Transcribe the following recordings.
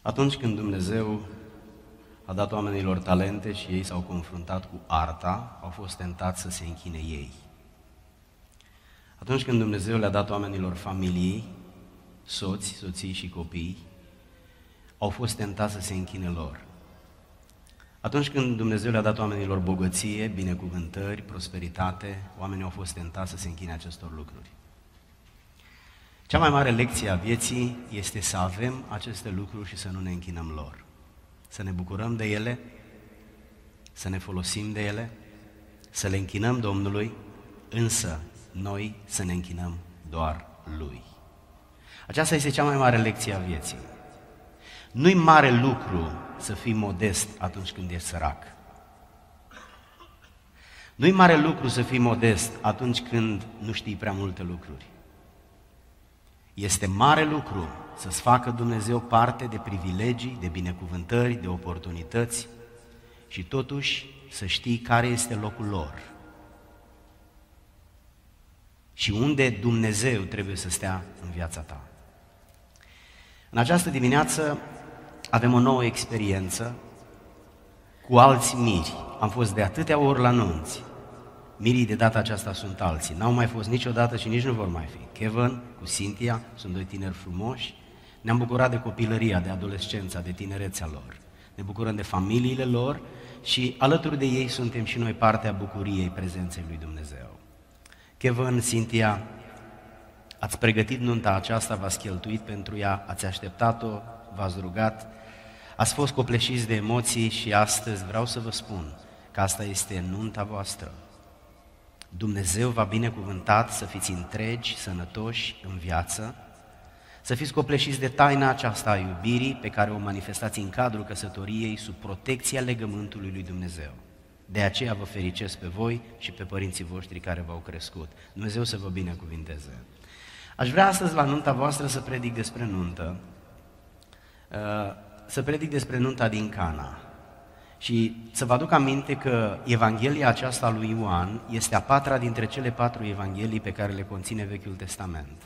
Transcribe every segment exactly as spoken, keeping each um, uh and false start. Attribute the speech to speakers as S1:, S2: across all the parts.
S1: Atunci când Dumnezeu a dat oamenilor talente și ei s-au confruntat cu arta, au fost tentați să se închine ei. Atunci când Dumnezeu le-a dat oamenilor familii, soți, soții și copii, au fost tentați să se închine lor. Atunci când Dumnezeu le-a dat oamenilor bogăție, binecuvântări, prosperitate, oamenii au fost tentați să se închine acestor lucruri. Cea mai mare lecție a vieții este să avem aceste lucruri și să nu ne închinăm lor. Să ne bucurăm de ele, să ne folosim de ele, să le închinăm Domnului, însă noi să ne închinăm doar Lui. Aceasta este cea mai mare lecție a vieții. Nu-i mare lucru să fii modest atunci când ești sărac. Nu-i mare lucru să fii modest atunci când nu știi prea multe lucruri. Este mare lucru să-ți facă Dumnezeu parte de privilegii, de binecuvântări, de oportunități și totuși să știi care este locul lor și unde Dumnezeu trebuie să stea în viața ta. În această dimineață avem o nouă experiență cu alți miri. Am fost de atâtea ori la nunți. Mirii de data aceasta sunt alții. N-au mai fost niciodată și nici nu vor mai fi. Kevin cu Cynthia sunt doi tineri frumoși. Ne-am bucurat de copilăria, de adolescența, de tinerețea lor. Ne bucurăm de familiile lor și alături de ei suntem și noi partea bucuriei prezenței lui Dumnezeu. Kevin, Cynthia, ați pregătit nunta aceasta, v-ați cheltuit pentru ea, ați așteptat-o, v-ați rugat, ați fost copleșiți de emoții și astăzi vreau să vă spun că asta este nunta voastră. Dumnezeu v-a binecuvântat să fiți întregi, sănătoși în viață, să fiți copleșiți de taina aceasta a iubirii pe care o manifestați în cadrul căsătoriei sub protecția legământului lui Dumnezeu. De aceea vă fericesc pe voi și pe părinții voștri care v-au crescut. Dumnezeu să vă binecuvinteze. Aș vrea astăzi la nunta voastră să predic despre nuntă, să predic despre nunta din Cana. Și să vă aduc aminte că Evanghelia aceasta lui Ioan este a patra dintre cele patru evanghelii pe care le conține Vechiul Testament.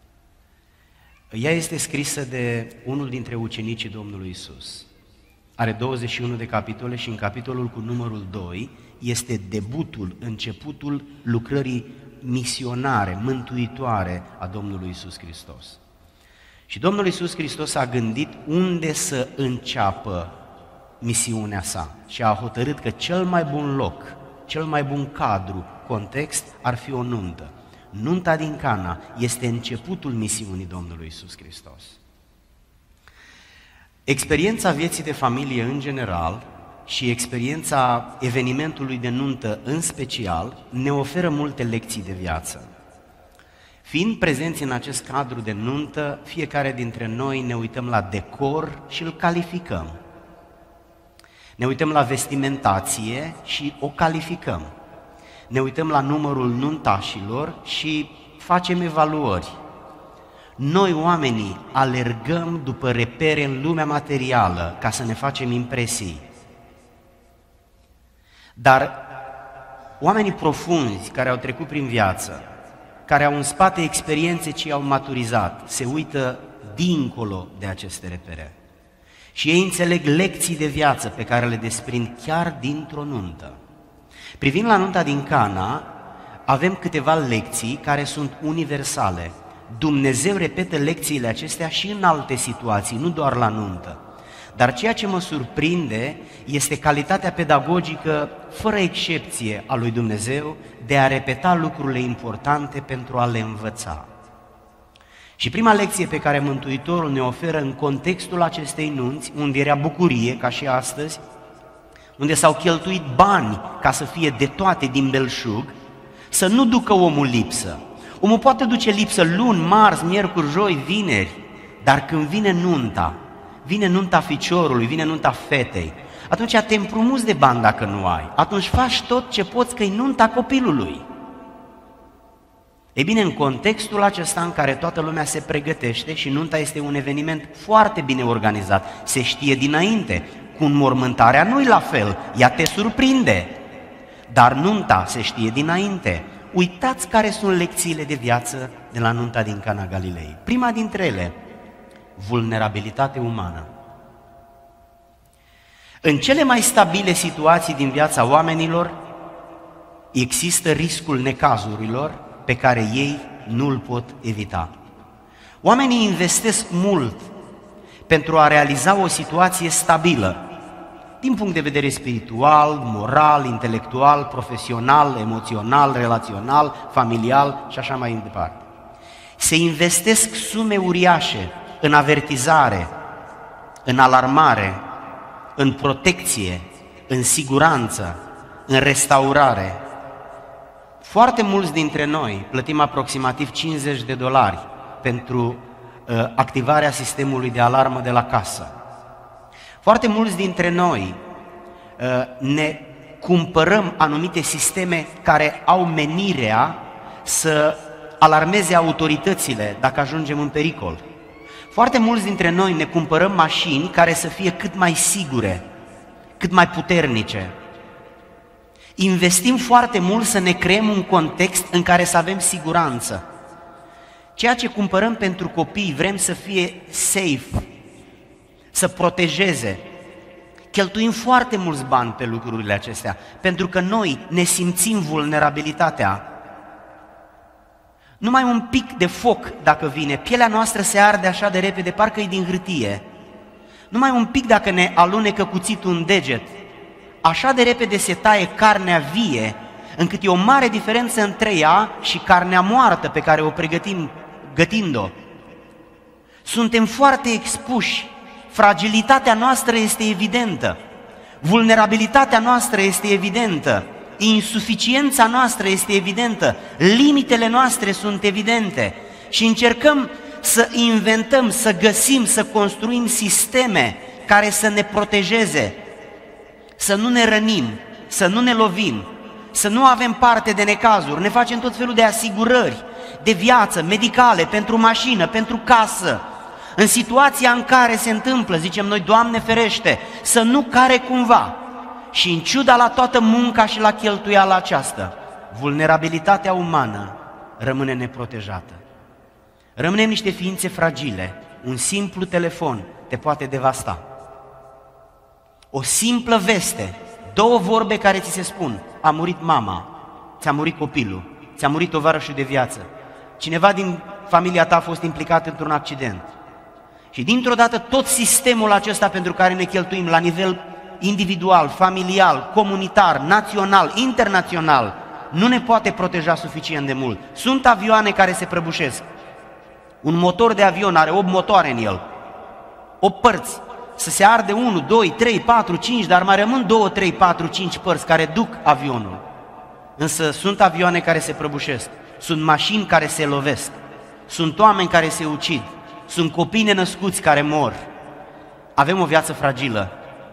S1: Ea este scrisă de unul dintre ucenicii Domnului Isus. Are douăzeci și unu de capitole și în capitolul cu numărul doi este debutul, începutul lucrării misionare, mântuitoare a Domnului Isus Hristos. Și Domnul Isus Hristos a gândit unde să înceapă misiunea sa și a hotărât că cel mai bun loc, cel mai bun cadru, context ar fi o nuntă. Nunta din Cana este începutul misiunii Domnului Isus Hristos. Experiența vieții de familie în general și experiența evenimentului de nuntă în special ne oferă multe lecții de viață. Fiind prezenți în acest cadru de nuntă, fiecare dintre noi ne uităm la decor și îl calificăm. Ne uităm la vestimentație și o calificăm. Ne uităm la numărul nuntașilor și facem evaluări. Noi, oamenii, alergăm după repere în lumea materială ca să ne facem impresii. Dar oamenii profunzi care au trecut prin viață, care au în spate experiențe ce i-au maturizat, se uită dincolo de aceste repere. Și ei înțeleg lecții de viață pe care le desprind chiar dintr-o nuntă. Privind la nunta din Cana, avem câteva lecții care sunt universale. Dumnezeu repetă lecțiile acestea și în alte situații, nu doar la nuntă. Dar ceea ce mă surprinde este calitatea pedagogică, fără excepție, a lui Dumnezeu de a repeta lucrurile importante pentru a le învăța. Și prima lecție pe care Mântuitorul ne oferă în contextul acestei nunți, unde era bucurie, ca și astăzi, unde s-au cheltuit bani ca să fie de toate din belșug, să nu ducă omul lipsă. Omul poate duce lipsă luni, marți, miercuri, joi, vineri, dar când vine nunta, vine nunta ficiorului, vine nunta fetei, atunci te împrumuți de bani dacă nu ai, atunci faci tot ce poți că e nunta copilului. Ei bine, în contextul acesta în care toată lumea se pregătește și nunta este un eveniment foarte bine organizat, se știe dinainte, cu înmormântarea nu-i la fel, ea te surprinde, dar nunta se știe dinainte. Uitați care sunt lecțiile de viață de la nunta din Cana Galilei. Prima dintre ele, vulnerabilitate umană. În cele mai stabile situații din viața oamenilor există riscul necazurilor pe care ei nu îl pot evita. Oamenii investesc mult pentru a realiza o situație stabilă, din punct de vedere spiritual, moral, intelectual, profesional, emoțional, relațional, familial și așa mai departe. Se investesc sume uriașe în avertizare, în alarmare, în protecție, în siguranță, în restaurare. Foarte mulți dintre noi plătim aproximativ cincizeci de dolari pentru uh, activarea sistemului de alarmă de la casă. Foarte mulți dintre noi uh, ne cumpărăm anumite sisteme care au menirea să alarmeze autoritățile dacă ajungem în pericol. Foarte mulți dintre noi ne cumpărăm mașini care să fie cât mai sigure, cât mai puternice. Investim foarte mult să ne creăm un context în care să avem siguranță. Ceea ce cumpărăm pentru copii vrem să fie safe, să protejeze. Cheltuim foarte mulți bani pe lucrurile acestea, pentru că noi ne simțim vulnerabilitatea. Numai un pic de foc dacă vine, pielea noastră se arde așa de repede, parcă e din hârtie. Numai un pic dacă ne alunecă cuțitul în deget, așa de repede se taie carnea vie, încât e o mare diferență între ea și carnea moartă pe care o pregătim gătind-o. Suntem foarte expuși, fragilitatea noastră este evidentă, vulnerabilitatea noastră este evidentă, insuficiența noastră este evidentă, limitele noastre sunt evidente și încercăm să inventăm, să găsim, să construim sisteme care să ne protejeze, să nu ne rănim, să nu ne lovim, să nu avem parte de necazuri. Ne facem tot felul de asigurări de viață, medicale, pentru mașină, pentru casă. În situația în care se întâmplă, zicem noi, Doamne ferește, să nu care cumva. Și în ciuda la toată munca și la cheltuiala aceasta, vulnerabilitatea umană rămâne neprotejată. Rămânem niște ființe fragile, un simplu telefon te poate devasta. O simplă veste, două vorbe care ți se spun, a murit mama, ți-a murit copilul, ți-a murit tovarășul de viață, cineva din familia ta a fost implicat într-un accident. Și dintr-o dată tot sistemul acesta pentru care ne cheltuim la nivel individual, familial, comunitar, național, internațional, nu ne poate proteja suficient de mult. Sunt avioane care se prăbușesc. Un motor de avion are opt motoare în el, opt părți. Să se arde unu, doi, trei, patru, cinci, dar mai rămân două, trei, patru, cinci părți care duc avionul. Însă sunt avioane care se prăbușesc, sunt mașini care se lovesc, sunt oameni care se ucid, sunt copii nenăscuți care mor. Avem o viață fragilă.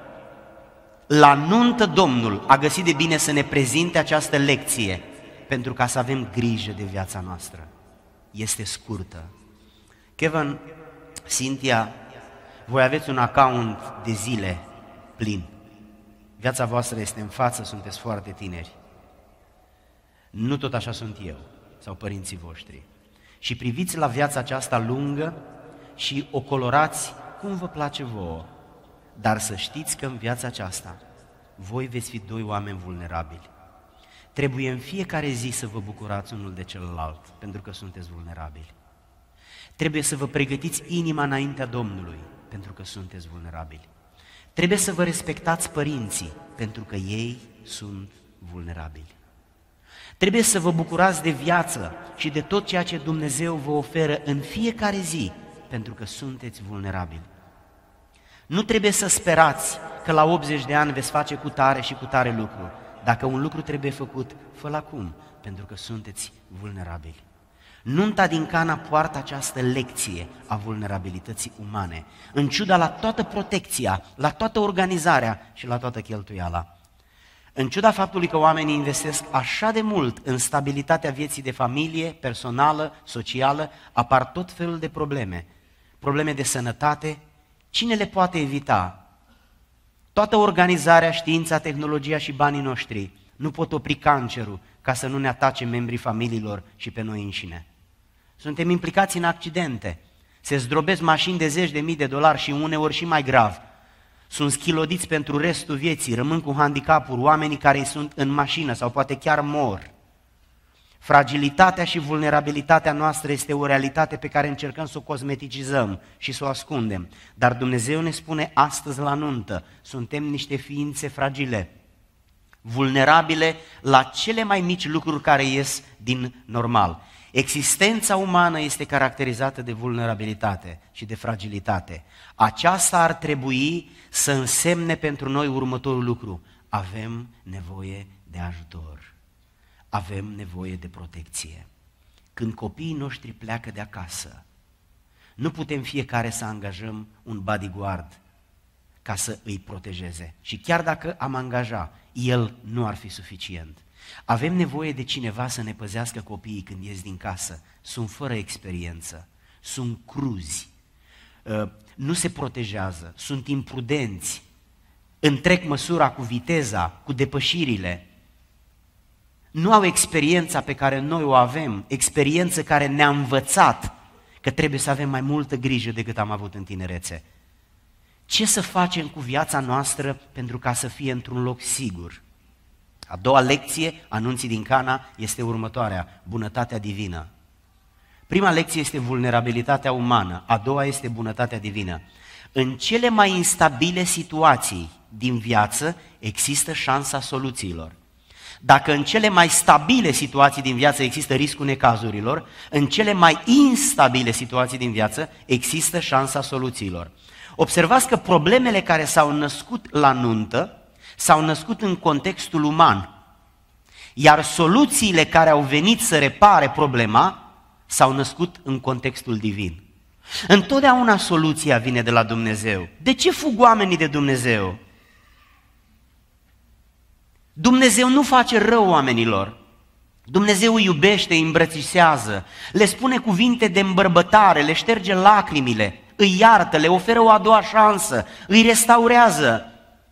S1: La nuntă Domnul a găsit de bine să ne prezinte această lecție pentru ca să avem grijă de viața noastră. Este scurtă. Kevin, Cynthia, voi aveți un account de zile plin. Viața voastră este în față, sunteți foarte tineri. Nu tot așa sunt eu sau părinții voștri. Și priviți la viața aceasta lungă și o colorați cum vă place vouă. Dar să știți că în viața aceasta voi veți fi doi oameni vulnerabili. Trebuie în fiecare zi să vă bucurați unul de celălalt, pentru că sunteți vulnerabili. Trebuie să vă pregătiți inima înaintea Domnului, pentru că sunteți vulnerabili. Trebuie să vă respectați părinții, pentru că ei sunt vulnerabili. Trebuie să vă bucurați de viață și de tot ceea ce Dumnezeu vă oferă în fiecare zi, pentru că sunteți vulnerabili. Nu trebuie să sperați că la optzeci de ani veți face cu tare și cu tare lucru. Dacă un lucru trebuie făcut, fă-l acum, pentru că sunteți vulnerabili. Nunta din Cana poartă această lecție a vulnerabilității umane, în ciuda la toată protecția, la toată organizarea și la toată cheltuiala. În ciuda faptului că oamenii investesc așa de mult în stabilitatea vieții de familie, personală, socială, apar tot felul de probleme. Probleme de sănătate. Cine le poate evita? Toată organizarea, știința, tehnologia și banii noștri nu pot opri cancerul ca să nu ne atace membrii familiilor și pe noi înșine. Suntem implicați în accidente, se zdrobesc mașini de zeci de mii de dolari și uneori și mai grav. sunt schilodiți pentru restul vieții, rămân cu handicapuri, oamenii care sunt în mașină sau poate chiar mor. Fragilitatea și vulnerabilitatea noastră este o realitate pe care încercăm să o cosmeticizăm și să o ascundem. Dar Dumnezeu ne spune astăzi la nuntă, suntem niște ființe fragile, vulnerabile la cele mai mici lucruri care ies din normal. Existența umană este caracterizată de vulnerabilitate și de fragilitate. Aceasta ar trebui să însemne pentru noi următorul lucru: avem nevoie de ajutor, avem nevoie de protecție. Când copiii noștri pleacă de acasă, nu putem fiecare să angajăm un bodyguard ca să îi protejeze. Și chiar dacă am angaja, el nu ar fi suficient. Avem nevoie de cineva să ne păzească copiii când ies din casă. Sunt fără experiență, sunt cruzi, nu se protejează, sunt imprudenți, întrec măsura cu viteza, cu depășirile. Nu au experiența pe care noi o avem, experiență care ne-a învățat că trebuie să avem mai multă grijă decât am avut în tinerețe. Ce să facem cu viața noastră pentru ca să fie într-un loc sigur? A doua lecție a nunții din Cana este următoarea: bunătatea divină. Prima lecție este vulnerabilitatea umană, a doua este bunătatea divină. În cele mai instabile situații din viață există șansa soluțiilor. Dacă în cele mai stabile situații din viață există riscul necazurilor, în cele mai instabile situații din viață există șansa soluțiilor. Observați că problemele care s-au născut la nuntă s-au născut în contextul uman, iar soluțiile care au venit să repare problema s-au născut în contextul divin. Întotdeauna soluția vine de la Dumnezeu. De ce fug oamenii de Dumnezeu? Dumnezeu nu face rău oamenilor. Dumnezeu îi iubește, îi îmbrățișează, le spune cuvinte de îmbărbătare, le șterge lacrimile, îi iartă, le oferă o a doua șansă, îi restaurează.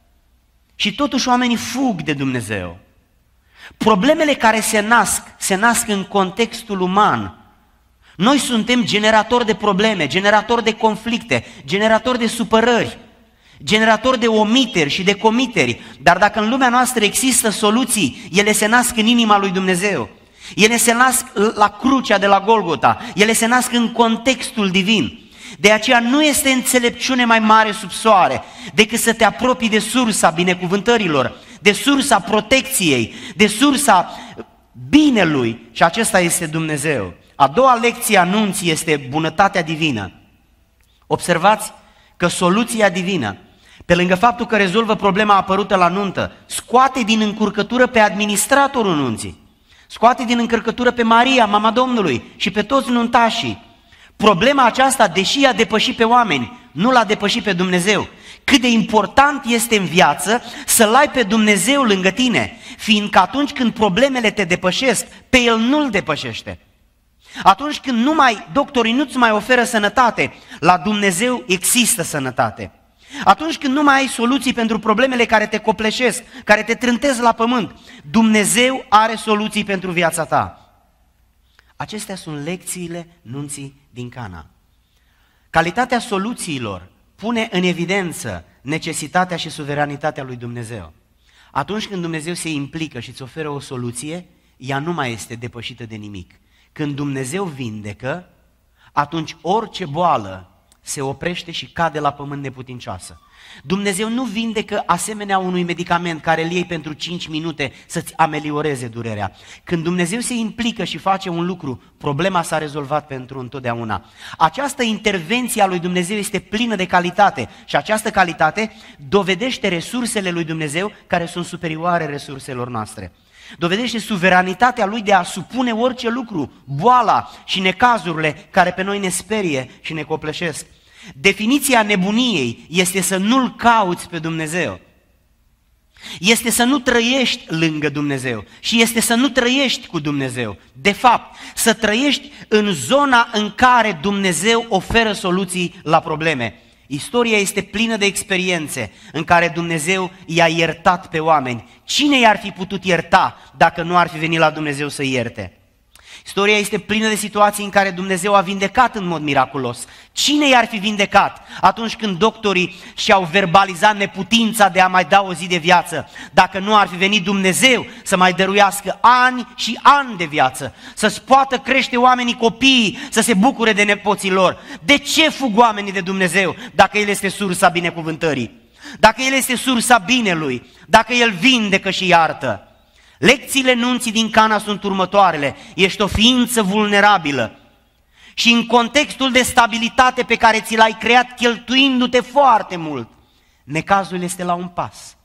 S1: Și totuși oamenii fug de Dumnezeu. Problemele care se nasc, se nasc în contextul uman. Noi suntem generatori de probleme, generatori de conflicte, generatori de supărări, generatori de omiteri și de comiteri. Dar dacă în lumea noastră există soluții, ele se nasc în inima lui Dumnezeu. Ele se nasc la crucea de la Golgota, ele se nasc în contextul divin. De aceea nu este înțelepciune mai mare sub soare decât să te apropii de sursa binecuvântărilor, de sursa protecției, de sursa binelui, și acesta este Dumnezeu. A doua lecție a nunții este bunătatea divină. Observați că soluția divină, pe lângă faptul că rezolvă problema apărută la nuntă, scoate din încurcătură pe administratorul nunții, scoate din încurcătură pe Maria, mama Domnului, și pe toți nuntașii. Problema aceasta, deși i-a depășit pe oameni, nu l-a depășit pe Dumnezeu. Cât de important este în viață să-L ai pe Dumnezeu lângă tine, fiindcă atunci când problemele te depășesc, pe El nu-L depășește. Atunci când numai doctorii nu-ți mai oferă sănătate, la Dumnezeu există sănătate. Atunci când nu mai ai soluții pentru problemele care te copleșesc, care te trântesc la pământ, Dumnezeu are soluții pentru viața ta. Acestea sunt lecțiile nunții din Cana. Calitatea soluțiilor pune în evidență necesitatea și suveranitatea lui Dumnezeu. Atunci când Dumnezeu se implică și îți oferă o soluție, ea nu mai este depășită de nimic. Când Dumnezeu vindecă, atunci orice boală se oprește și cade la pământ neputincioasă. Dumnezeu nu vindecă asemenea unui medicament care îl iei pentru cinci minute să-ți amelioreze durerea. Când Dumnezeu se implică și face un lucru, problema s-a rezolvat pentru întotdeauna. Această intervenție a lui Dumnezeu este plină de calitate și această calitate dovedește resursele lui Dumnezeu care sunt superioare resurselor noastre. Dovedește suveranitatea Lui de a supune orice lucru, boala și necazurile care pe noi ne sperie și ne copleșesc. Definiția nebuniei este să nu-L cauți pe Dumnezeu. Este să nu trăiești lângă Dumnezeu și este să nu trăiești cu Dumnezeu. De fapt, să trăiești în zona în care Dumnezeu oferă soluții la probleme. Istoria este plină de experiențe în care Dumnezeu i-a iertat pe oameni. Cine i-ar fi putut ierta dacă nu ar fi venit la Dumnezeu să ierte? Istoria este plină de situații în care Dumnezeu a vindecat în mod miraculos. Cine i-ar fi vindecat atunci când doctorii și-au verbalizat neputința de a mai da o zi de viață, dacă nu ar fi venit Dumnezeu să mai dăruiască ani și ani de viață, să-ți poată crește oamenii copiii, să se bucure de nepoții lor? De ce fug oamenii de Dumnezeu dacă El este sursa binecuvântării? Dacă El este sursa binelui, dacă El vindecă și iartă? Lecțiile nunții din Cana sunt următoarele. Ești o ființă vulnerabilă și în contextul de stabilitate pe care ți l-ai creat cheltuindu-te foarte mult, necazul este la un pas.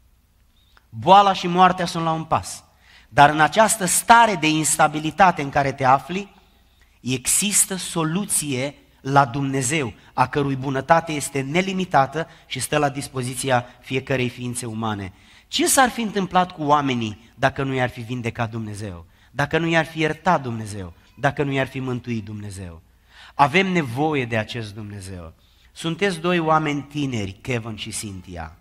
S1: Boala și moartea sunt la un pas. Dar în această stare de instabilitate în care te afli, există soluție la Dumnezeu, a cărui bunătate este nelimitată și stă la dispoziția fiecărei ființe umane. Ce s-ar fi întâmplat cu oamenii dacă nu i-ar fi vindecat Dumnezeu? Dacă nu i-ar fi iertat Dumnezeu? Dacă nu i-ar fi mântuit Dumnezeu? Avem nevoie de acest Dumnezeu. Sunteți doi oameni tineri, Kevin și Cynthia.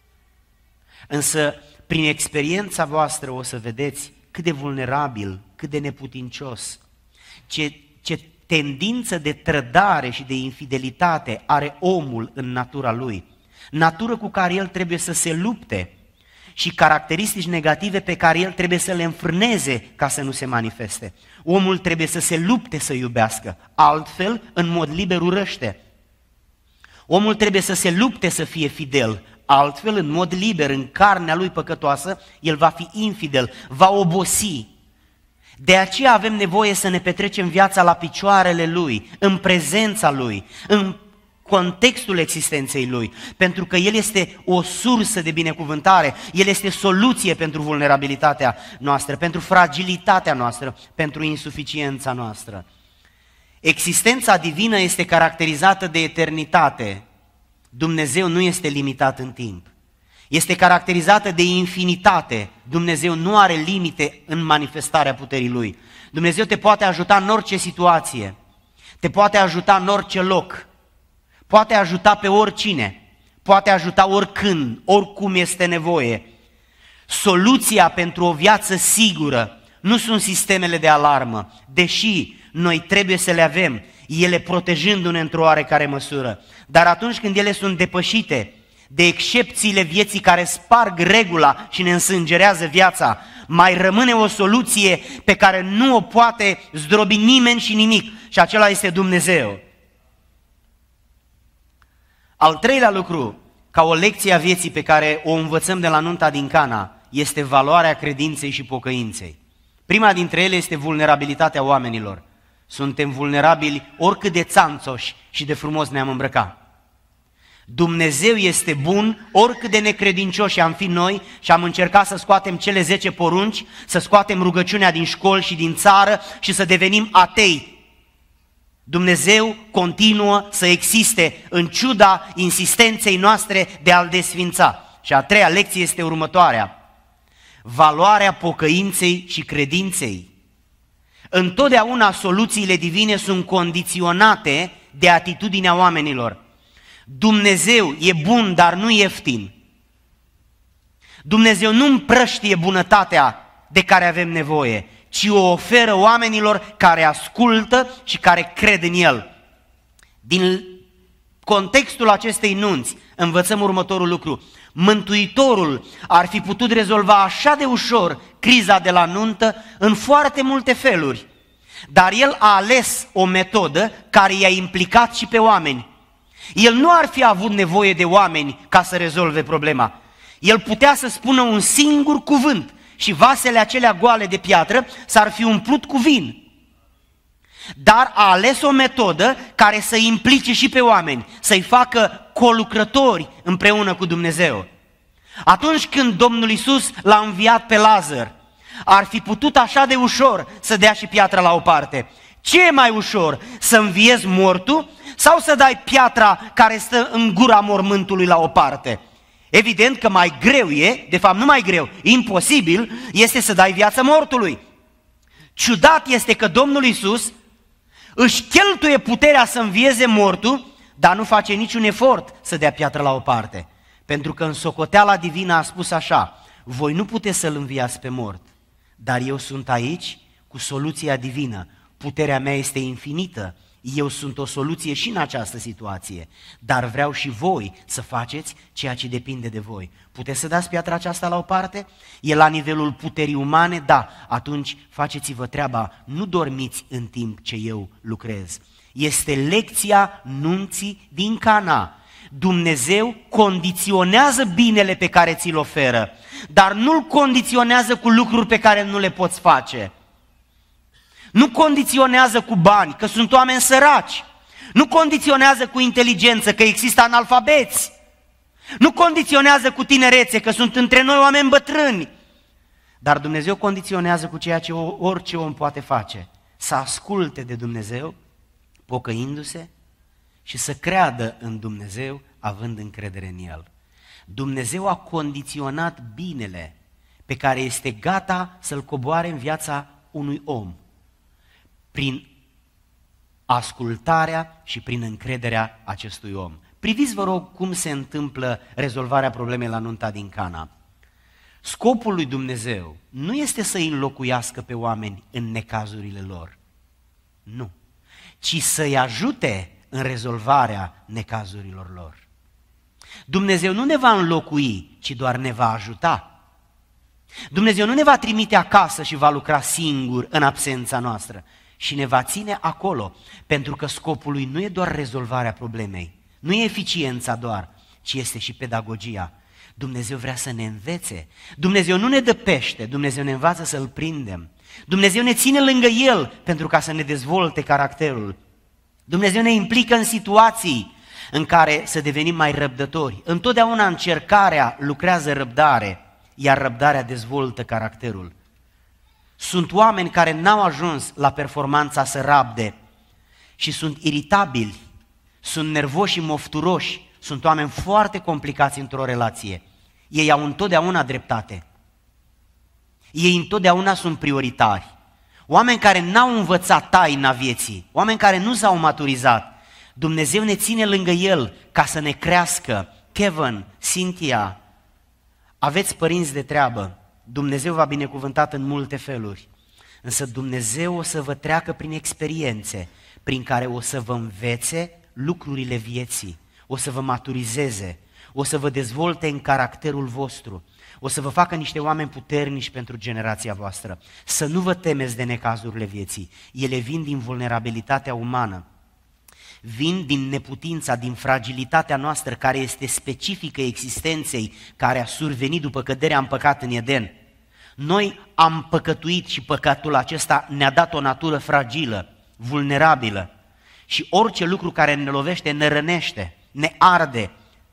S1: Însă, prin experiența voastră o să vedeți cât de vulnerabil, cât de neputincios, ce, ce tendință de trădare și de infidelitate are omul în natura lui, natură cu care el trebuie să se lupte și caracteristici negative pe care el trebuie să le înfrâneze ca să nu se manifeste. Omul trebuie să se lupte să iubească, altfel, în mod liber urăște. Omul trebuie să se lupte să fie fidel, altfel, în mod liber, în carnea lui păcătoasă, el va fi infidel, va obosi. De aceea avem nevoie să ne petrecem viața la picioarele Lui, în prezența Lui, în contextul existenței Lui, pentru că El este o sursă de binecuvântare, El este soluție pentru vulnerabilitatea noastră, pentru fragilitatea noastră, pentru insuficiența noastră. Existența divină este caracterizată de eternitate. Dumnezeu nu este limitat în timp. Este caracterizată de infinitate. Dumnezeu nu are limite în manifestarea puterii Lui. Dumnezeu te poate ajuta în orice situație, te poate ajuta în orice loc, poate ajuta pe oricine, poate ajuta oricând, oricum este nevoie. Soluția pentru o viață sigură nu sunt sistemele de alarmă, deși noi trebuie să le avem, ele protejându-ne într-o oarecare măsură. Dar atunci când ele sunt depășite de excepțiile vieții care sparg regula și ne însângerează viața, mai rămâne o soluție pe care nu o poate zdrobi nimeni și nimic, și acela este Dumnezeu. Al treilea lucru, ca o lecție a vieții pe care o învățăm de la nunta din Cana, este valoarea credinței și pocăinței. Prima dintre ele este vulnerabilitatea oamenilor. Suntem vulnerabili oricât de țanțoși și de frumos ne-am îmbrăcat. Dumnezeu este bun oricât de necredincioși am fi noi și am încercat să scoatem cele zece porunci, să scoatem rugăciunea din școli și din țară și să devenim atei. Dumnezeu continuă să existe în ciuda insistenței noastre de a-L desfința. Și a treia lecție este următoarea: valoarea pocăinței și credinței. Întotdeauna soluțiile divine sunt condiționate de atitudinea oamenilor. Dumnezeu e bun, dar nu ieftin. Dumnezeu nu împrăștie bunătatea de care avem nevoie, ci o oferă oamenilor care ascultă și care cred în El. Din contextul acestei nunți învățăm următorul lucru: Mântuitorul ar fi putut rezolva așa de ușor criza de la nuntă în foarte multe feluri, dar El a ales o metodă care i-a implicat și pe oameni. El nu ar fi avut nevoie de oameni ca să rezolve problema. El putea să spună un singur cuvânt și vasele acelea goale de piatră s-ar fi umplut cu vin. Dar a ales o metodă care să implice și pe oameni, să-i facă colucrători împreună cu Dumnezeu. Atunci când Domnul Iisus l-a înviat pe Lazar, ar fi putut așa de ușor să dea și piatra la o parte. Ce e mai ușor, să înviezi mortul sau să dai piatra care stă în gura mormântului la o parte? Evident că mai greu e, de fapt nu mai greu, imposibil este să dai viața mortului. Ciudat este că Domnul Iisus își cheltuie puterea să învieze mortul, dar nu face niciun efort să dea piatra la o parte. Pentru că în socoteala divină a spus așa: voi nu puteți să-l înviați pe mort, dar eu sunt aici cu soluția divină. Puterea mea este infinită, eu sunt o soluție și în această situație, dar vreau și voi să faceți ceea ce depinde de voi. Puteți să dați piatra aceasta la o parte? E la nivelul puterii umane? Da, atunci faceți-vă treaba, nu dormiți în timp ce eu lucrez. Este lecția nunții din Cana. Dumnezeu condiționează binele pe care ți-l oferă, dar nu-l condiționează cu lucruri pe care nu le poți face. Nu condiționează cu bani, că sunt oameni săraci. Nu condiționează cu inteligență, că există analfabeți. Nu condiționează cu tinerețe, că sunt între noi oameni bătrâni. Dar Dumnezeu condiționează cu ceea ce orice om poate face. Să asculte de Dumnezeu, pocăindu-se și să creadă în Dumnezeu, având încredere în El. Dumnezeu a condiționat binele pe care este gata să-l coboare în viața unui om, prin ascultarea și prin încrederea acestui om. Priviți, vă rog, cum se întâmplă rezolvarea problemei la nunta din Cana. Scopul lui Dumnezeu nu este să îi înlocuiască pe oameni în necazurile lor, nu, ci să-i ajute în rezolvarea necazurilor lor. Dumnezeu nu ne va înlocui, ci doar ne va ajuta. Dumnezeu nu ne va trimite acasă și va lucra singur în absența noastră, și ne va ține acolo, pentru că scopul lui nu e doar rezolvarea problemei, nu e eficiența doar, ci este și pedagogia. Dumnezeu vrea să ne învețe. Dumnezeu nu ne dă pește, Dumnezeu ne învață să-L prindem. Dumnezeu ne ține lângă El pentru ca să ne dezvolte caracterul. Dumnezeu ne implică în situații în care să devenim mai răbdători. Întotdeauna încercarea lucrează răbdare, iar răbdarea dezvoltă caracterul. Sunt oameni care n-au ajuns la performanța să rabde și sunt iritabili, sunt nervoși și mofturoși, sunt oameni foarte complicați într-o relație. Ei au întotdeauna dreptate. Ei întotdeauna sunt prioritari. Oameni care n-au învățat taina vieții, oameni care nu s-au maturizat. Dumnezeu ne ține lângă El ca să ne crească. Kevin, Cynthia, aveți părinți de treabă. Dumnezeu v-a binecuvântat în multe feluri, însă Dumnezeu o să vă treacă prin experiențe prin care o să vă învețe lucrurile vieții, o să vă maturizeze, o să vă dezvolte în caracterul vostru, o să vă facă niște oameni puternici pentru generația voastră. Să nu vă temeți de necazurile vieții, ele vin din vulnerabilitatea umană, vin din neputința, din fragilitatea noastră care este specifică existenței care a survenit după căderea în păcat în Eden. Noi am păcătuit și păcatul acesta ne-a dat o natură fragilă, vulnerabilă și orice lucru care ne lovește ne rănește, ne arde,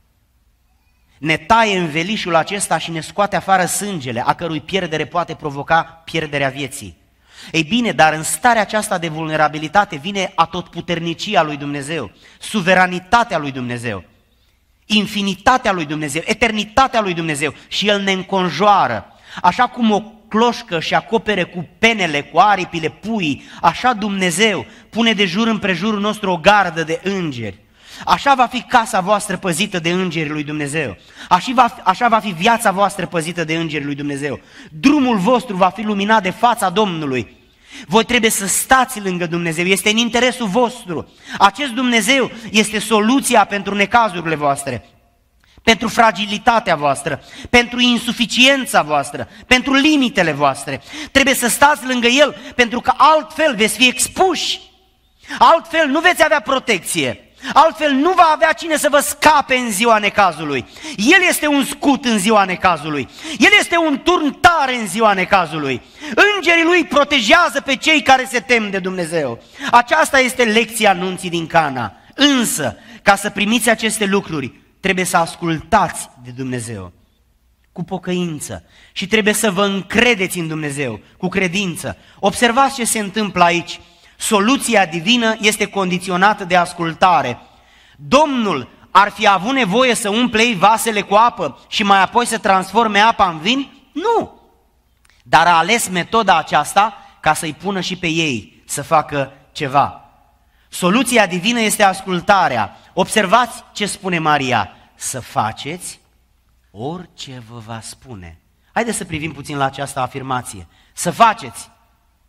S1: ne taie învelișul acesta și ne scoate afară sângele, a cărui pierdere poate provoca pierderea vieții. Ei bine, dar în starea aceasta de vulnerabilitate vine atotputernicia lui Dumnezeu, suveranitatea lui Dumnezeu, infinitatea lui Dumnezeu, eternitatea lui Dumnezeu și El ne înconjoară. Așa cum o cloșcă și acopere cu penele, cu aripile puii, așa Dumnezeu pune de jur împrejurul nostru o gardă de îngeri. Așa va fi casa voastră păzită de îngerii lui Dumnezeu. Așa va, așa va fi viața voastră păzită de îngerii lui Dumnezeu. Drumul vostru va fi luminat de fața Domnului. Voi trebuie să stați lângă Dumnezeu, este în interesul vostru. Acest Dumnezeu este soluția pentru necazurile voastre, pentru fragilitatea voastră, pentru insuficiența voastră, pentru limitele voastre. Trebuie să stați lângă El, pentru că altfel veți fi expuși. Altfel nu veți avea protecție. Altfel nu va avea cine să vă scape în ziua necazului. El este un scut în ziua necazului. El este un turn tare în ziua necazului. Îngerii Lui protejează pe cei care se tem de Dumnezeu. Aceasta este lecția anunții din Cana. Însă, ca să primiți aceste lucruri, trebuie să ascultați de Dumnezeu cu pocăință și trebuie să vă încredeți în Dumnezeu cu credință. Observați ce se întâmplă aici. Soluția divină este condiționată de ascultare. Domnul ar fi avut nevoie să umple ei vasele cu apă și mai apoi să transforme apa în vin? Nu! Dar a ales metoda aceasta ca să-i pună și pe ei să facă ceva. Soluția divină este ascultarea. Observați ce spune Maria. Să faceți orice vă va spune. Haideți să privim puțin la această afirmație. Să faceți.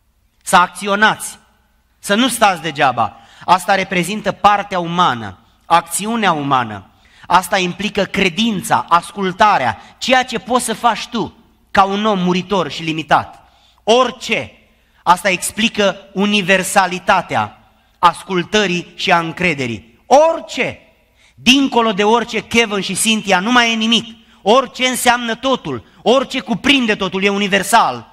S1: să acționați, să nu stați degeaba. Asta reprezintă partea umană, acțiunea umană. Asta implică credința, ascultarea, ceea ce poți să faci tu ca un om muritor și limitat. Orice. Asta explică universalitatea ascultării și a încrederii. Orice. Dincolo de orice, Kevin și Cynthia, nu mai e nimic. Orice înseamnă totul, orice cuprinde totul, e universal.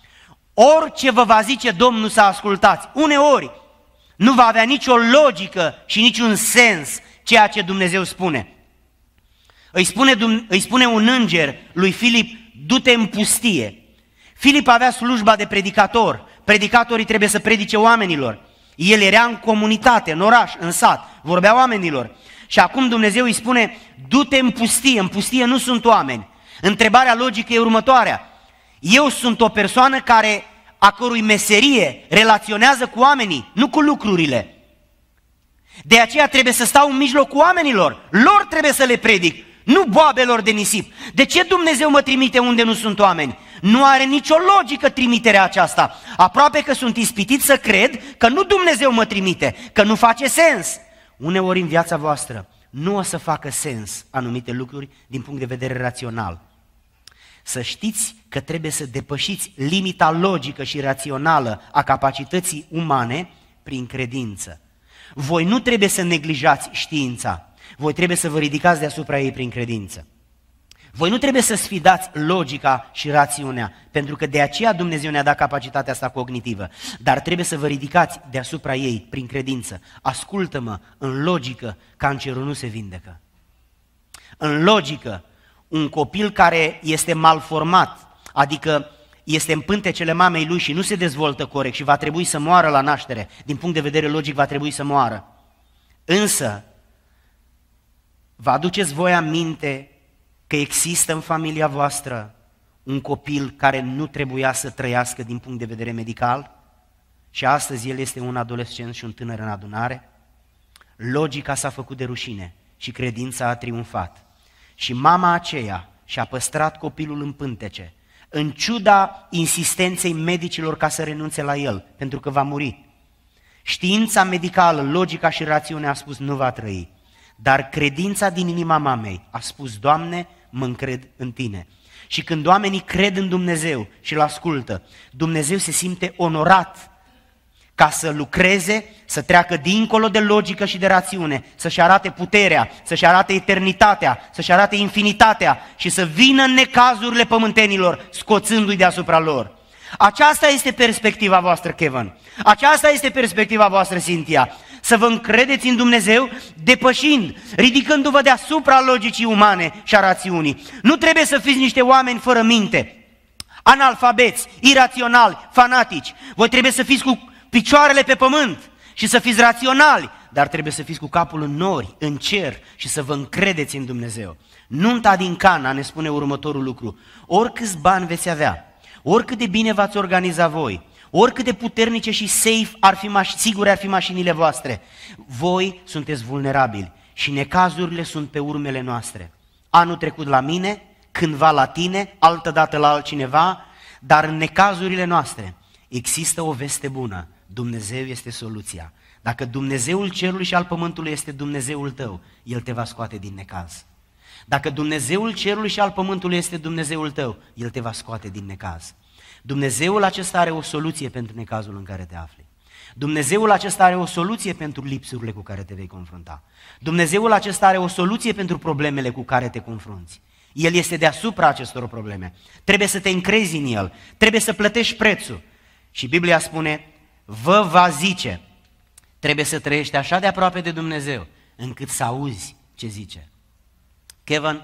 S1: Orice vă va zice Domnul să ascultați, uneori nu va avea nicio logică și niciun sens ceea ce Dumnezeu spune. Îi spune, îi spune un înger lui Filip, du-te în pustie. Filip avea slujba de predicator, predicatorii trebuie să predice oamenilor. El era în comunitate, în oraș, în sat, vorbea oamenilor. Și acum Dumnezeu îi spune, du-te în pustie, în pustie nu sunt oameni. Întrebarea logică e următoarea. Eu sunt o persoană care, a cărui meserie relaționează cu oamenii, nu cu lucrurile. De aceea trebuie să stau în mijlocul oamenilor, lor trebuie să le predic, nu boabelor de nisip. De ce Dumnezeu mă trimite unde nu sunt oameni? Nu are nicio logică trimiterea aceasta. Aproape că sunt ispitit să cred că nu Dumnezeu mă trimite, că nu face sens. Uneori în viața voastră nu o să facă sens anumite lucruri din punct de vedere rațional. Să știți că trebuie să depășiți limita logică și rațională a capacității umane prin credință. Voi nu trebuie să neglijați știința, voi trebuie să vă ridicați deasupra ei prin credință. Voi nu trebuie să sfidați logica și rațiunea, pentru că de aceea Dumnezeu ne-a dat capacitatea asta cognitivă, dar trebuie să vă ridicați deasupra ei prin credință. Ascultă-mă, în logică, cancerul nu se vindecă. În logică, un copil care este malformat, adică este în pântecele mamei lui și nu se dezvoltă corect și va trebui să moară la naștere, din punct de vedere logic va trebui să moară. Însă, vă aduceți voi aminte că există în familia voastră un copil care nu trebuia să trăiască din punct de vedere medical și astăzi el este un adolescent și un tânăr în adunare? Logica s-a făcut de rușine și credința a triumfat. Și mama aceea și-a păstrat copilul în pântece, în ciuda insistenței medicilor ca să renunțe la el, pentru că va muri. Știința medicală, logica și rațiunea a spus nu va trăi, dar credința din inima mamei a spus, Doamne, mă încred în Tine. Și când oamenii cred în Dumnezeu și îl ascultă, Dumnezeu se simte onorat ca să lucreze, să treacă dincolo de logică și de rațiune, să-și arate puterea, să-și arate eternitatea, să-și arate infinitatea și să vină în necazurile pământenilor, scoțându-i deasupra lor. Aceasta este perspectiva voastră, Kevin. Aceasta este perspectiva voastră, Cynthia. Să vă încredeți în Dumnezeu depășind, ridicându-vă deasupra logicii umane și a rațiunii. Nu trebuie să fiți niște oameni fără minte, analfabeți, iraționali, fanatici. Voi trebuie să fiți cu picioarele pe pământ și să fiți raționali, dar trebuie să fiți cu capul în nori, în cer și să vă încredeți în Dumnezeu. Nunta din Cana ne spune următorul lucru: oricâți bani veți avea, oricât de bine v-ați organiza voi, oricât de puternice și safe ar fi maș- sigure ar fi mașinile voastre, voi sunteți vulnerabili și necazurile sunt pe urmele noastre. Anul trecut la mine, cândva la tine, altădată la altcineva, dar în necazurile noastre există o veste bună. Dumnezeu este soluția. Dacă Dumnezeul cerului și al pământului este Dumnezeul tău, El te va scoate din necaz. Dacă Dumnezeul cerului și al pământului este Dumnezeul tău, El te va scoate din necaz. Dumnezeul acesta are o soluție pentru necazul în care te afli. Dumnezeul acesta are o soluție pentru lipsurile cu care te vei confrunta. Dumnezeul acesta are o soluție pentru problemele cu care te confrunți. El este deasupra acestor probleme. Trebuie să te încrezi în El, trebuie să plătești prețul. Și Biblia spune, vă va zice, trebuie să trăiești așa de aproape de Dumnezeu, încât să auzi ce zice. Kevin,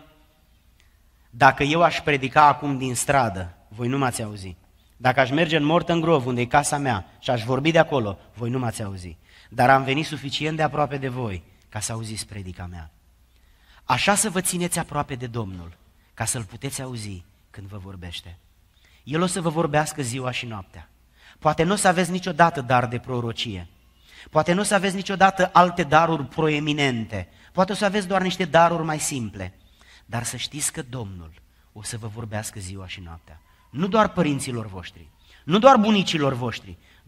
S1: dacă eu aș predica acum din stradă, voi nu m-ați auzi. Dacă aș merge în Morton Grove, unde e casa mea, și aș vorbi de acolo, voi nu m-ați auzi. Dar am venit suficient de aproape de voi ca să auziți predica mea. Așa să vă țineți aproape de Domnul, ca să-L puteți auzi când vă vorbește. El o să vă vorbească ziua și noaptea. Poate nu o să aveți niciodată dar de prorocie. Poate nu o să aveți niciodată alte daruri proeminente. Poate o să aveți doar niște daruri mai simple. Dar să știți că Domnul o să vă vorbească ziua și noaptea. Nu doar părinților voștri, nu doar bunicilor voștri.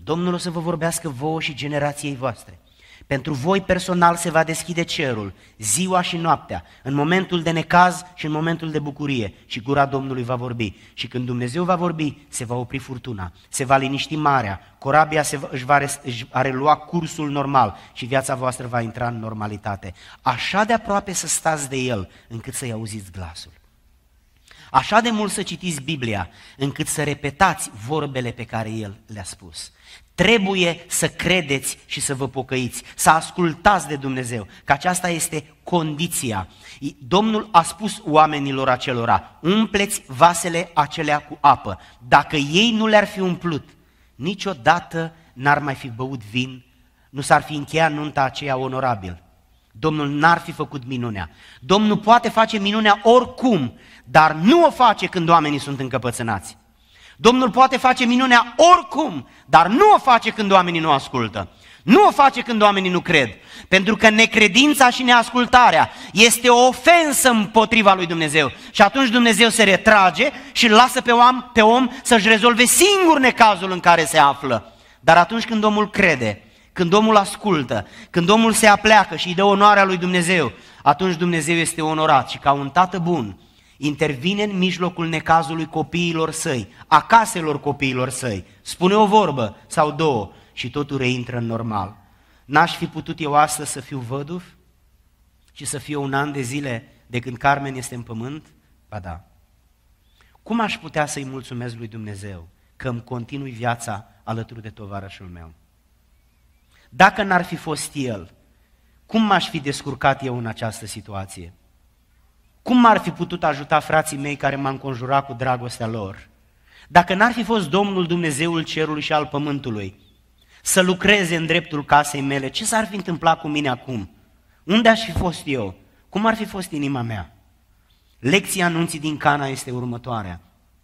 S1: Domnul o să vă vorbească vouă și generației voastre. Pentru voi personal se va deschide cerul, ziua și noaptea, în momentul de necaz și în momentul de bucurie, și gura Domnului va vorbi. Și când Dumnezeu va vorbi, se va opri furtuna, se va liniști marea, corabia se va, își, va, își va relua cursul normal și viața voastră va intra în normalitate. Așa de aproape să stați de El, încât să-i auziți glasul. Așa de mult să citiți Biblia, încât să repetați vorbele pe care El le-a spus. Trebuie să credeți și să vă pocăiți, să ascultați de Dumnezeu, că aceasta este condiția. Domnul a spus oamenilor acelora, umpleți vasele acelea cu apă. Dacă ei nu le-ar fi umplut, niciodată n-ar mai fi băut vin, nu s-ar fi încheiat nunta aceea onorabil. Domnul n-ar fi făcut minunea. Domnul poate face minunea oricum, dar nu o face când oamenii sunt încăpățânați. Domnul poate face minunea oricum, dar nu o face când oamenii nu ascultă. Nu o face când oamenii nu cred. Pentru că necredința și neascultarea este o ofensă împotriva lui Dumnezeu. Și atunci Dumnezeu se retrage și îl lasă pe om, pe om să-și rezolve singur necazul în care se află. Dar atunci când omul crede, când omul ascultă, când omul se apleacă și îi dă onoarea lui Dumnezeu, atunci Dumnezeu este onorat și ca un tată bun intervine în mijlocul necazului copiilor săi, a caselor copiilor săi, spune o vorbă sau două și totul reintră în normal. N-aș fi putut eu astăzi să fiu văduv și să fie un an de zile de când Carmen este în pământ? Ba da. Cum aș putea să-i mulțumesc lui Dumnezeu că îmi continui viața alături de tovarășul meu? Dacă n-ar fi fost el, cum m-aș fi descurcat eu în această situație? Cum m-ar fi putut ajuta frații mei care m-au înconjurat cu dragostea lor? Dacă n-ar fi fost Domnul Dumnezeul cerului și al pământului să lucreze în dreptul casei mele, ce s-ar fi întâmplat cu mine acum? Unde aș fi fost eu? Cum ar fi fost inima mea? Lecția nunții din Cana este următoarea.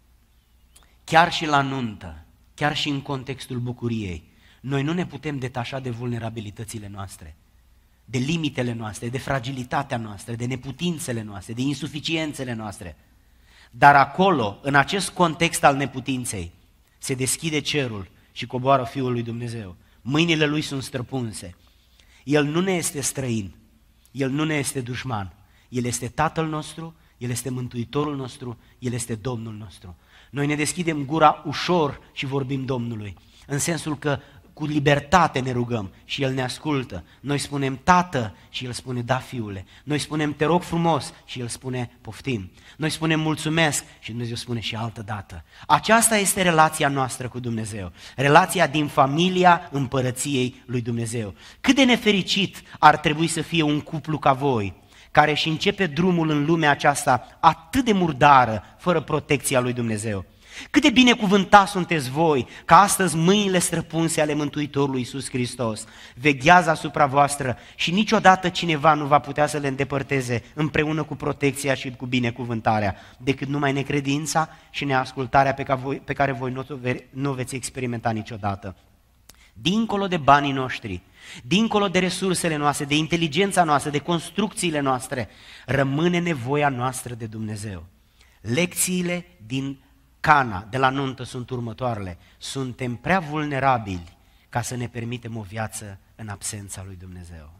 S1: Chiar și la nuntă, chiar și în contextul bucuriei, noi nu ne putem detașa de vulnerabilitățile noastre, de limitele noastre, de fragilitatea noastră, de neputințele noastre, de insuficiențele noastre. Dar acolo, în acest context al neputinței, se deschide cerul și coboară Fiul lui Dumnezeu. Mâinile Lui sunt străpunse. El nu ne este străin, El nu ne este dușman. El este Tatăl nostru, El este Mântuitorul nostru, El este Domnul nostru. Noi ne deschidem gura ușor și vorbim Domnului, în sensul că cu libertate ne rugăm și El ne ascultă. Noi spunem Tată și El spune da, Fiule. Noi spunem te rog frumos și El spune poftim. Noi spunem mulțumesc și Dumnezeu spune și altă dată. Aceasta este relația noastră cu Dumnezeu. Relația din familia împărăției lui Dumnezeu. Cât de nefericit ar trebui să fie un cuplu ca voi, care își începe drumul în lumea aceasta atât de murdară, fără protecția lui Dumnezeu. Cât de binecuvântați sunteți voi, că astăzi mâinile străpunse ale Mântuitorului Iisus Hristos veghează asupra voastră și niciodată cineva nu va putea să le îndepărteze împreună cu protecția și cu binecuvântarea, decât numai necredința și neascultarea pe care voi, pe care voi nu, nu veți experimenta niciodată. Dincolo de banii noștri, dincolo de resursele noastre, de inteligența noastră, de construcțiile noastre, rămâne nevoia noastră de Dumnezeu. Lecțiile din Cana, de la nuntă, sunt următoarele. Suntem prea vulnerabili ca să ne permitem o viață în absența lui Dumnezeu.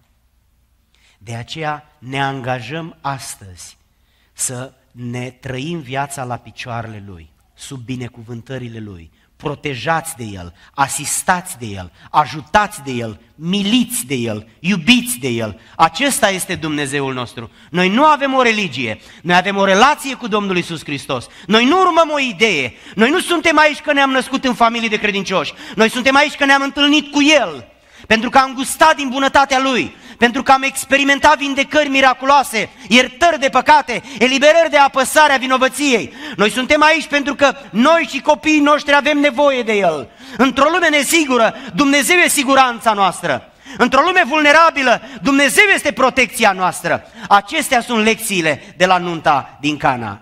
S1: De aceea ne angajăm astăzi să ne trăim viața la picioarele Lui, sub binecuvântările Lui, protejați de El, asistați de El, ajutați de El, miliți de El, iubiți de El. Acesta este Dumnezeul nostru. Noi nu avem o religie, noi avem o relație cu Domnul Iisus Hristos. Noi nu urmăm o idee, noi nu suntem aici că ne-am născut în familii de credincioși, noi suntem aici că ne-am întâlnit cu El, pentru că am gustat din bunătatea Lui, pentru că am experimentat vindecări miraculoase, iertări de păcate, eliberări de apăsare a vinovăției. Noi suntem aici pentru că noi și copiii noștri avem nevoie de El. Într-o lume nesigură, Dumnezeu e siguranța noastră. Într-o lume vulnerabilă, Dumnezeu este protecția noastră. Acestea sunt lecțiile de la nunta din Cana.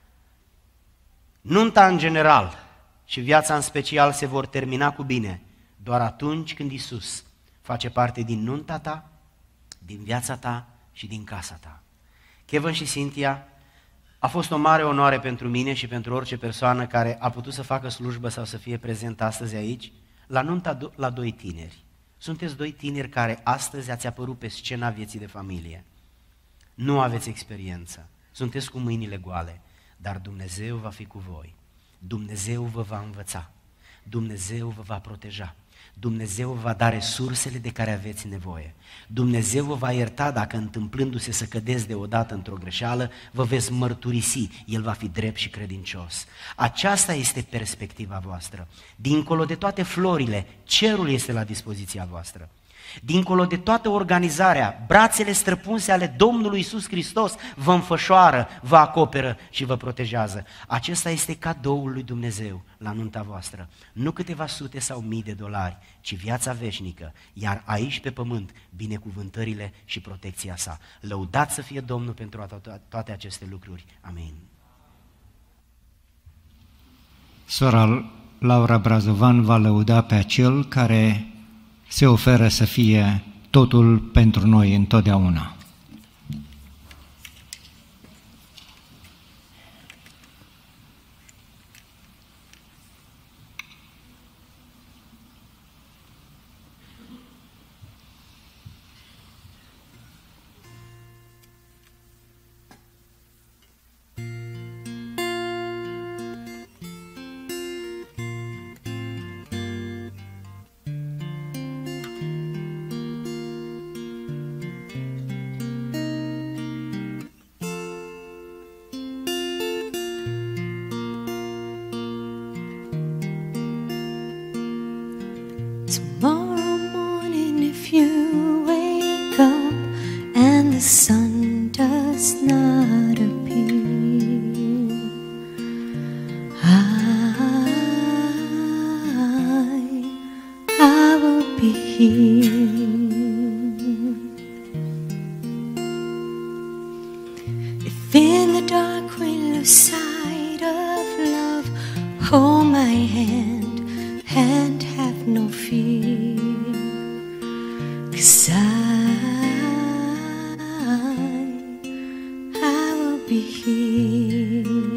S1: Nunta în general și viața în special se vor termina cu bine doar atunci când Iisus face parte din nunta ta, din viața ta și din casa ta. Kevin și Cynthia, a fost o mare onoare pentru mine și pentru orice persoană care a putut să facă slujbă sau să fie prezent astăzi aici. la nunta do- la doi tineri. Sunteți doi tineri care astăzi ați apărut pe scena vieții de familie. Nu aveți experiență, sunteți cu mâinile goale, dar Dumnezeu va fi cu voi. Dumnezeu vă va învăța, Dumnezeu vă va proteja, Dumnezeu vă va da resursele de care aveți nevoie. Dumnezeu vă va ierta dacă întâmplându-se să cădeți deodată într-o greșeală, vă veți mărturisi, El va fi drept și credincios. Aceasta este perspectiva voastră. Dincolo de toate florile, cerul este la dispoziția voastră. Dincolo de toată organizarea, brațele străpunse ale Domnului Iisus Hristos vă înfășoară, vă acoperă și vă protejează. Acesta este cadoul lui Dumnezeu la nunta voastră. Nu câteva sute sau mii de dolari, ci viața veșnică, iar aici pe pământ binecuvântările și protecția sa. Lăudat să fie Domnul pentru toate aceste lucruri. Amin.
S2: Sora Laura Brazovan va lăuda pe acel care se oferă să fie totul pentru noi întotdeauna.
S3: Tomorrow morning, if you wake up and the sun does not appear, I, I will be here. If in the dark we lose sight of love, hold my hand and have no fear, 'cause I, I will be here.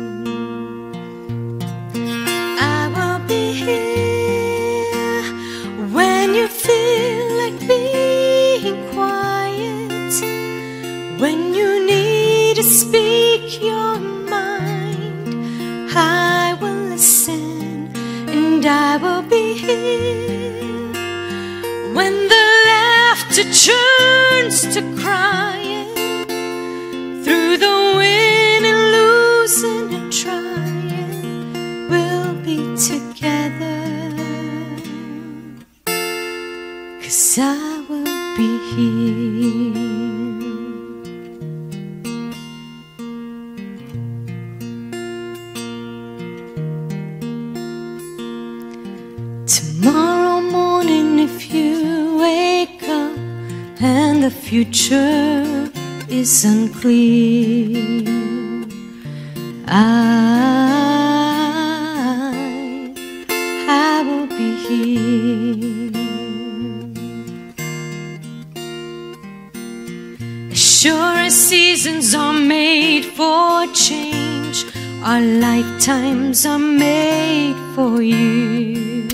S3: I will be here when you feel like being quiet, when you need to speak your mind. I will listen and I will be here when the laughter turns to crying, through the winning, losing and trying, we'll be together, 'cause I will be here. Tomorrow morning, if you wake up and the future is unclear, I, I will be here. As sure as seasons are made for change, our lifetimes are made for years.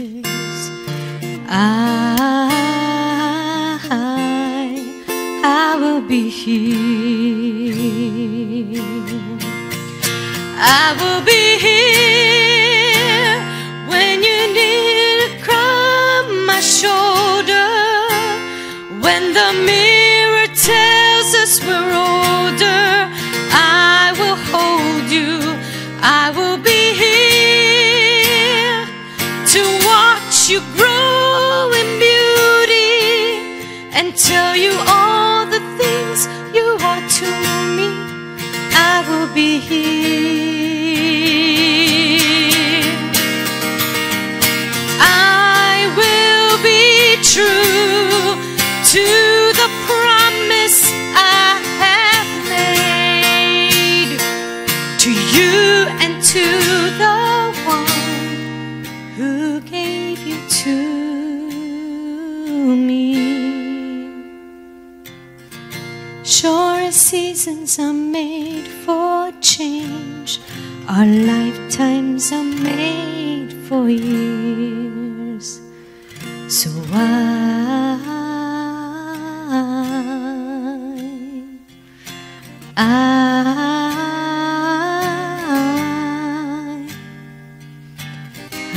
S3: I, I will be here. I will be here when you need to cry my shoulder, when the mirror tells us we're older. I will hold you. I will be here to watch you grow in beauty and tell you all the things you are to me. I will be here. I will be true to the promise I have made to you and to the one who gave you to me. Sure as seasons are made for change, our lifetimes are made for years. So I, I, I,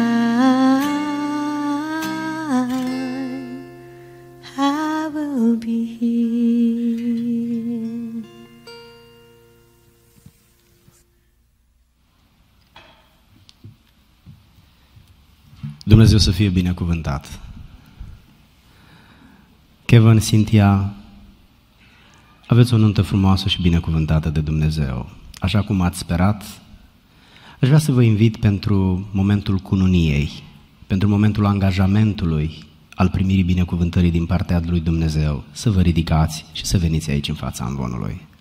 S3: I will be healed.
S1: Dumnezeu să fie binecuvântat. Kevin, Cynthia, aveți o nuntă frumoasă și binecuvântată de Dumnezeu. Așa cum ați sperat, aș vrea să vă invit pentru momentul cununiei, pentru momentul angajamentului al primirii binecuvântării din partea lui Dumnezeu, să vă ridicați și să veniți aici în fața amvonului.